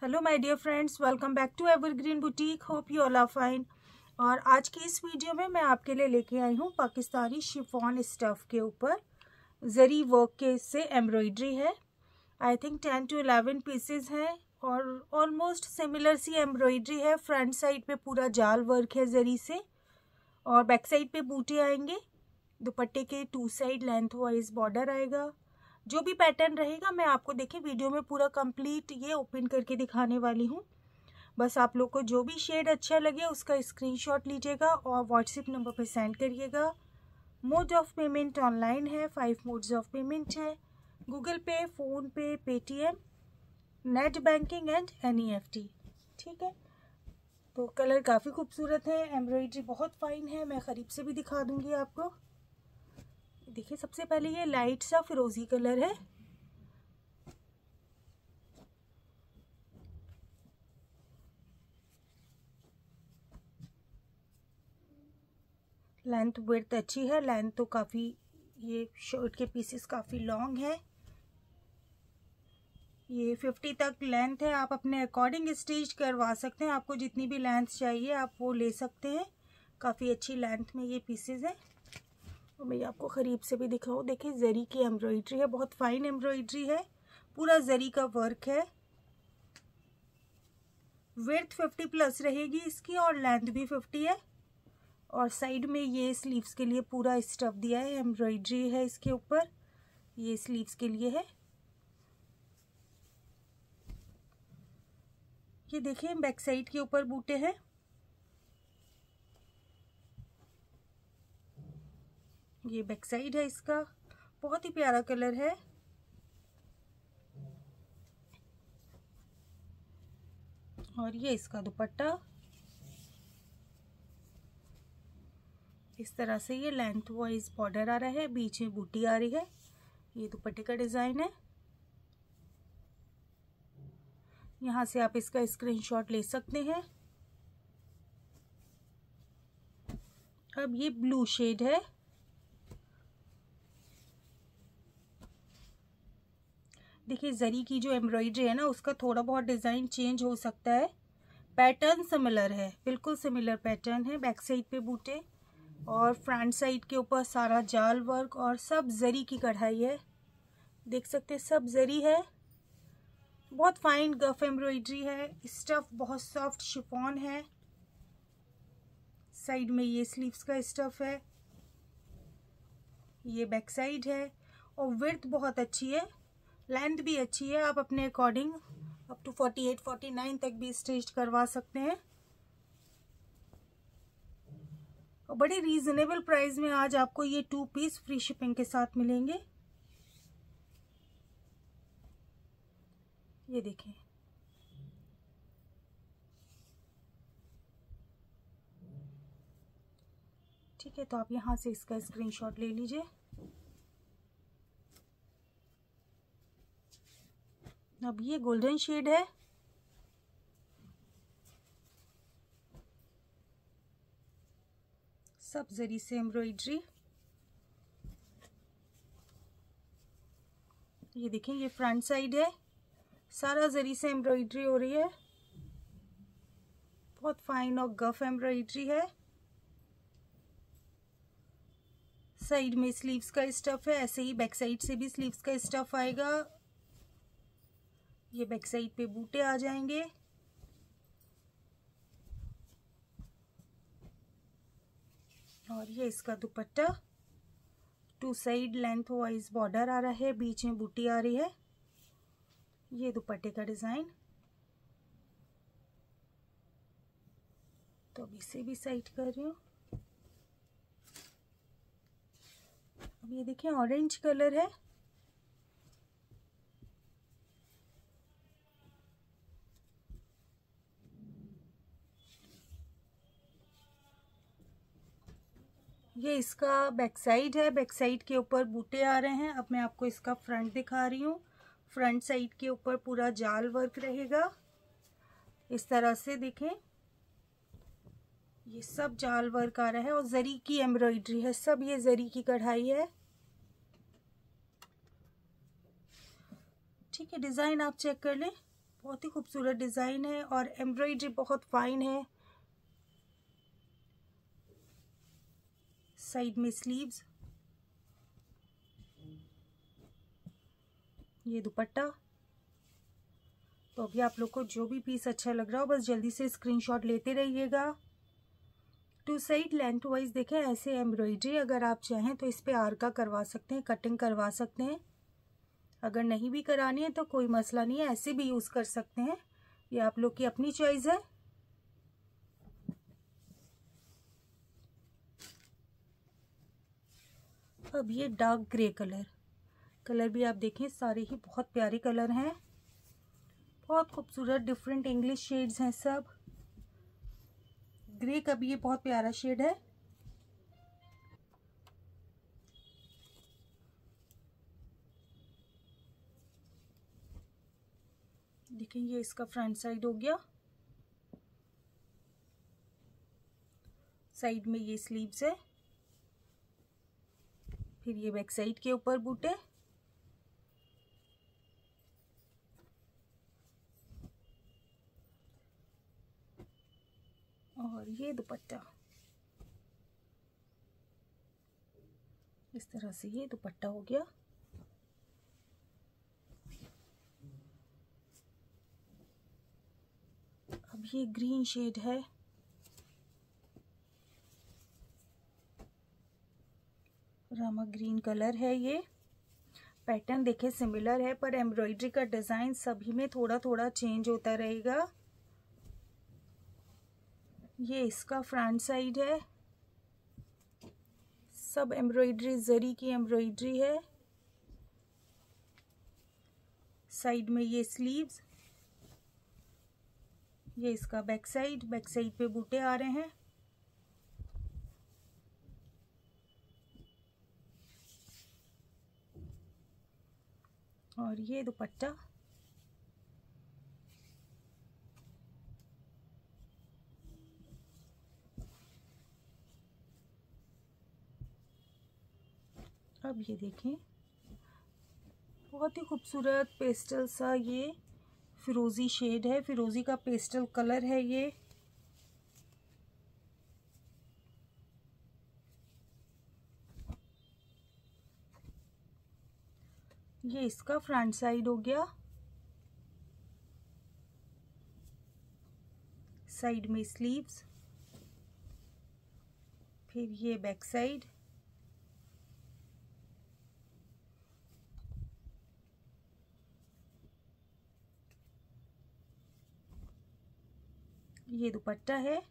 Hello my dear friends, welcome back to evergreen boutique. Hope you all are fine. और आज की इस video में मैं आपके लिए लेके आई हूँ पाकिस्तानी शिफॉन स्टफ के ऊपर जरी वर्क के से एम्ब्रॉयडरी है। आई थिंक 10 to 11 पीसेज हैं और ऑलमोस्ट सिमिलर सी एम्ब्रॉयडरी है। फ्रंट साइड पे पूरा जाल वर्क है जरी से और बैक साइड पे बूटे आएंगे। दुपट्टे के 2 साइड लेंथ वाइज बॉर्डर आएगा। जो भी पैटर्न रहेगा मैं आपको देखिए वीडियो में पूरा कंप्लीट ये ओपन करके दिखाने वाली हूँ। बस आप लोग को जो भी शेड अच्छा लगे उसका स्क्रीनशॉट लीजिएगा और व्हाट्सएप नंबर पे सेंड करिएगा। मोड ऑफ पेमेंट ऑनलाइन है, 5 मोड्स ऑफ पेमेंट है, गूगल पे, फ़ोन पे, Paytm, net banking and NEFT। ठीक है, तो कलर काफ़ी खूबसूरत है, एम्ब्रॉयडरी बहुत फाइन है। मैं करीब से भी दिखा दूंगी आपको। देखिए सबसे पहले ये लाइट सा फिरोजी कलर है। लेंथ विड्थ अच्छी है, लेंथ तो काफ़ी, ये शर्ट के पीसेस काफ़ी लॉन्ग है। ये 50 तक लेंथ है, आप अपने अकॉर्डिंग स्टिच करवा सकते हैं। आपको जितनी भी लेंथ चाहिए आप वो ले सकते हैं। काफ़ी अच्छी लेंथ में ये पीसेस हैं और मैं आपको करीब से भी दिखाऊँ। देखिए जरी की एम्ब्रॉयडरी है, बहुत फाइन एम्ब्रॉयडरी है, पूरा जरी का वर्क है। विड्थ 50 प्लस रहेगी इसकी और लेंथ भी 50 है। और साइड में ये स्लीव्स के लिए पूरा स्टफ दिया है, एम्ब्रॉयडरी है इसके ऊपर, ये स्लीव्स के लिए है। ये देखिए बैक साइड के ऊपर बूटे हैं। ये बैक साइड है इसका, बहुत ही प्यारा कलर है। और ये इसका दुपट्टा, इस तरह से ये लेंथ वाइज बॉर्डर आ रहा है, बीच में बूटी आ रही है। ये दुपट्टे का डिजाइन है। यहाँ से आप इसका स्क्रीनशॉट ले सकते हैं। अब ये ब्लू शेड है। देखिए जरी की जो एम्ब्रॉयडरी है ना उसका थोड़ा बहुत डिज़ाइन चेंज हो सकता है। पैटर्न सिमिलर है, बिल्कुल सिमिलर पैटर्न है। बैक साइड पे बूटे और फ्रंट साइड के ऊपर सारा जाल वर्क और सब जरी की कढ़ाई है। देख सकते हैं सब जरी है, बहुत फाइन गफ एम्ब्रॉयडरी है। स्टफ बहुत सॉफ्ट शिफॉन है। साइड में ये स्लीव्स का स्टफ है, ये बैक साइड है और विड्थ बहुत अच्छी है, लेंथ भी अच्छी है। आप अपने अकॉर्डिंग अप टू 48-49 तक भी स्टिच करवा सकते हैं और बड़ी रीजनेबल प्राइस में आज आपको ये 2 पीस फ्री शिपिंग के साथ मिलेंगे। ये देखें, ठीक है, तो आप यहाँ से इसका स्क्रीनशॉट ले लीजिए। अब ये गोल्डन शेड है। सब जरी से एम्ब्रॉयडरी। ये देखें, ये फ्रंट साइड है, सारा जरी से एम्ब्रॉयडरी हो रही है, बहुत फाइन और गफ एम्ब्रॉयडरी है। साइड में स्लीव्स का स्टफ है, ऐसे ही बैक साइड से भी स्लीव्स का स्टफ आएगा। ये बैक साइड पे बूटे आ जाएंगे। और ये इसका दुपट्टा, 2 साइड लेंथ वाइज बॉर्डर आ रहा है, बीच में बूटी आ रही है। ये दुपट्टे का डिजाइन। तो अब इसे भी साइड कर रही हूँ। अब ये देखिए ऑरेंज कलर है। ये इसका बैक साइड है, बैक साइड के ऊपर बूटे आ रहे हैं। अब मैं आपको इसका फ्रंट दिखा रही हूँ। फ्रंट साइड के ऊपर पूरा जाल वर्क रहेगा, इस तरह से देखें, ये सब जाल वर्क आ रहा है और जरी की एम्ब्रॉयडरी है, सब ये जरी की कढ़ाई है। ठीक है, डिजाइन आप चेक कर लें। बहुत ही खूबसूरत डिज़ाइन है और एम्ब्रॉयडरी बहुत फाइन है। साइड में स्लीव्स, ये दुपट्टा। तो अभी आप लोग को जो भी पीस अच्छा लग रहा हो बस जल्दी से स्क्रीनशॉट लेते रहिएगा। 2 साइड लेंथ वाइज देखें ऐसे एम्ब्रॉयडरी, अगर आप चाहें तो इस पे आर का करवा सकते हैं, कटिंग करवा सकते हैं। अगर नहीं भी करानी है तो कोई मसला नहीं है, ऐसे भी यूज़ कर सकते हैं, ये आप लोग की अपनी चॉइस है। अब ये डार्क ग्रे कलर भी आप देखें, सारे ही बहुत प्यारे कलर हैं, बहुत खूबसूरत डिफरेंट इंग्लिश शेड्स हैं सब। ग्रे का भी ये बहुत प्यारा शेड है। देखिए ये इसका फ्रंट साइड हो गया, साइड में ये स्लीव्स है, फिर ये बैक साइड के ऊपर बूटे, और ये दुपट्टा। इस तरह से ये दुपट्टा हो गया। अब ये ग्रीन शेड है, रामा ग्रीन कलर है। ये पैटर्न देखे सिमिलर है पर एम्ब्रॉयडरी का डिज़ाइन सभी में थोड़ा थोड़ा चेंज होता रहेगा। ये इसका फ्रंट साइड है, सब एम्ब्रॉयडरी जरी की एम्ब्रॉयडरी है। साइड में ये स्लीव्स, ये इसका बैक साइड पे बूटे आ रहे हैं। और ये दुपट्टा। अब ये देखें बहुत ही खूबसूरत पेस्टल सा ये फिरोजी शेड है, फिरोजी का पेस्टल कलर है ये। ये इसका फ्रंट साइड हो गया, साइड में स्लीव्स, फिर ये बैक साइड, ये दुपट्टा है।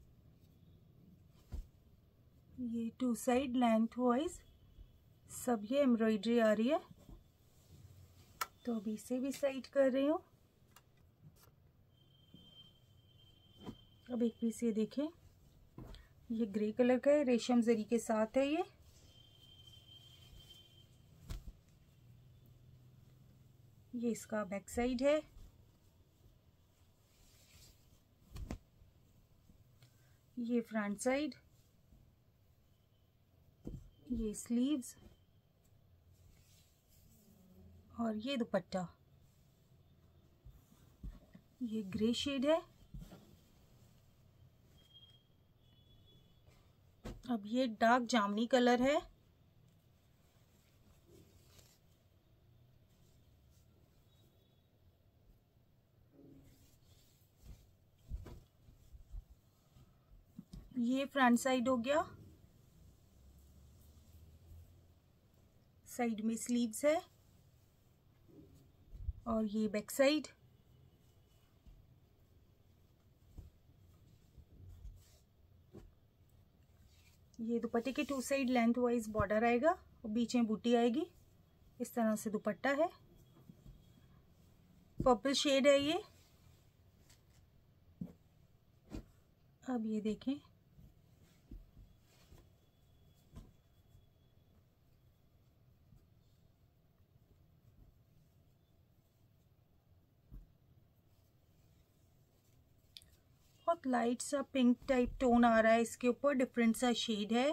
ये 2 साइड लेंथ वाइज सब ये एम्ब्रॉयडरी आ रही है। तो अभी इसे भी साइड कर रही हूँ। अब एक पीस ये देखें, ये ग्रे कलर का है, रेशम जरी के साथ है ये इसका बैक साइड है। ये फ्रंट साइड, ये स्लीव्स, और ये दुपट्टा। ये ग्रे शेड है। अब ये डार्क जामुनी कलर है। ये फ्रंट साइड हो गया, साइड में स्लीव्स है, और ये बैक साइड। ये दुपट्टे के 2 साइड लेंथ वाइज बॉर्डर आएगा और बीच में बूटी आएगी। इस तरह से दुपट्टा है, पर्पल शेड है ये। अब ये देखें, बहुत लाइट सा पिंक टाइप टोन आ रहा है इसके ऊपर, डिफरेंट सा शेड है।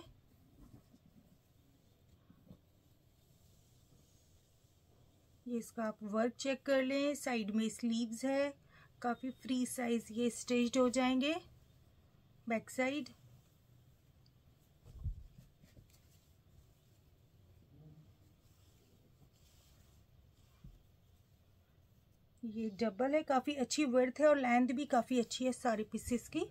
ये इसका आप वर्क चेक कर लें। साइड में स्लीव्स है, काफ़ी फ्री साइज ये स्टिच्ड हो जाएंगे। बैक साइड ये डबल है, काफ़ी अच्छी वर्थ है और लेंथ भी काफ़ी अच्छी है सारे पीसेस की।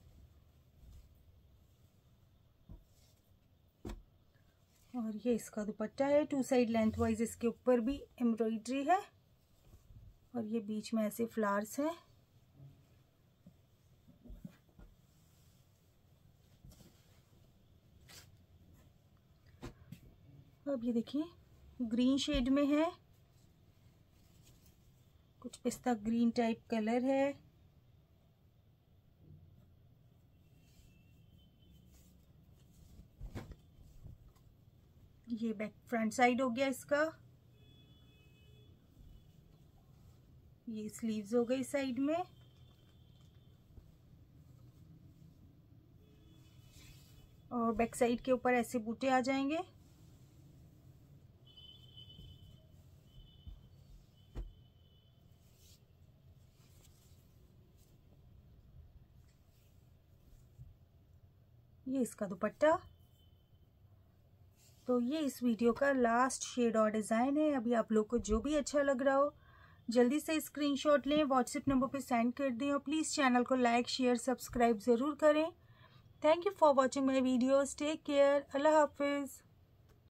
और ये इसका दुपट्टा है, 2 साइड लेंथ वाइज इसके ऊपर भी एम्ब्रॉयडरी है और ये बीच में ऐसे फ्लावर्स हैं। अब ये देखिए ग्रीन शेड में है, कुछ पिस्ता ग्रीन टाइप कलर है। ये बैक फ्रंट साइड हो गया इसका। ये स्लीव्स हो गई साइड में। और बैक साइड के ऊपर ऐसे बूटे आ जाएंगे। ये इसका दुपट्टा। तो ये इस वीडियो का लास्ट शेड और डिज़ाइन है। अभी आप लोग को जो भी अच्छा लग रहा हो जल्दी से स्क्रीनशॉट लें, व्हाट्सएप नंबर पे सेंड कर दें और प्लीज़ चैनल को लाइक शेयर सब्सक्राइब ज़रूर करें। Thank you for watching my videos. Take care. अल्लाह हाफिज़।